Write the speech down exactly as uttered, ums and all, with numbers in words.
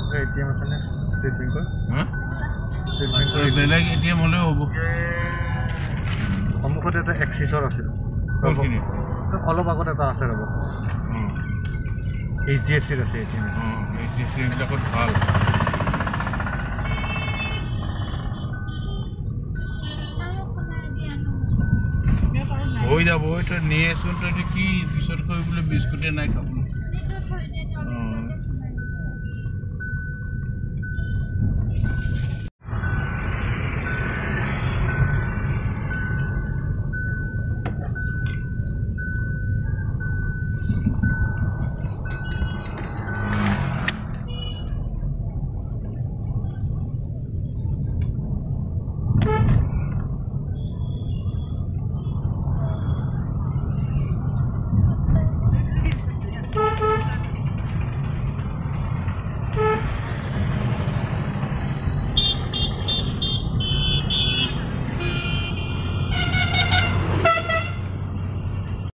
ATM আছে নে state বেংকৰ হা ষ্টেট বেংকৰ বেলেগ এটিএম হ'লেও হ'ব সন্মুখত এটা এক্সিছৰ আছিল কোনখিনি অলপ আগত এটা আছে ৰ'ব এইচ ডি এফ চিৰ আছে ATM H D F C এইবিলাকত ভাল হৈ যাব তই নিয়েচোন তই কি পিছত কৰিবলৈ বিস্কুটে নাই খাবলৈ